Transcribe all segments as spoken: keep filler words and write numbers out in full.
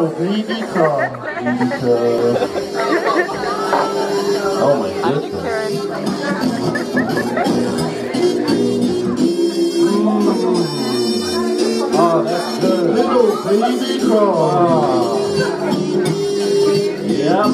little baby cub. Baby cub. Oh my goodness. Mm. Oh, that's good. Little baby cub. Oh. Yep.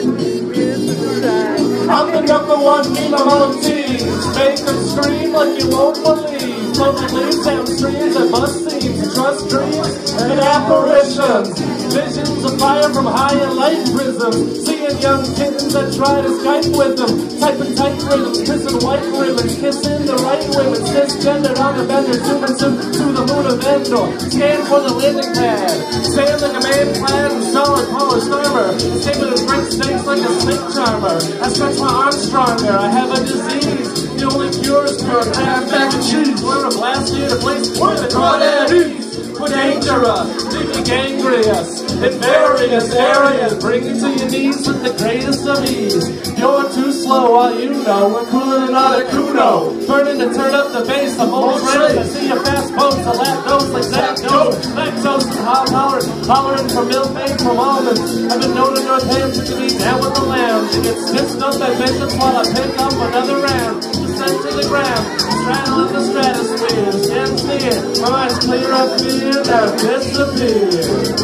I'm the number one meme among teens. Make them scream like you won't believe. Floating leaves down streams and bus scenes. Trust dreams and apparitions. Visions of fire from higher light prisms. Seeing young kittens that try to Skype with them. Typing tight rhythms, kissing white ribbons. Kissing the right women. Cisgendered on the bender. Zooming to, to the moon of Endor. Scan for the landing pad. Stand like a man clad in solid polished armor. Escaping his great snakes like a snake charmer. I stretch my arms stronger. I have a disease. The only cure is pure ham, mac and cheese. We're a blast here to place where the crawdads. We're dangerous, leaving gangrenous in various areas. Bring you to your knees with the greatest of ease. You're too slow, all you know. We're cooler than Articuno. Burning to turn up the bass. I'm almost ready to see your fast boats. A lap dose like Zapdos. Lactose and hot tolerance. Hollering for milk made from almonds. I've been known in Northampton to be down with the lounge. It gets stitched up by bishops while I pick up another round. Descend to the ground. Straddling the stratosphere. Stand near. My mind's clear of fear. Now disappear.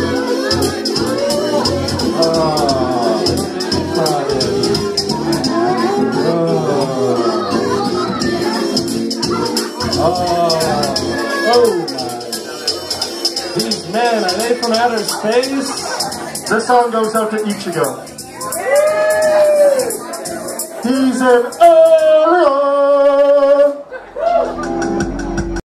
Oh, oh, oh my. These men, are they from outer space? This song goes out to Ichigo. He's an alien.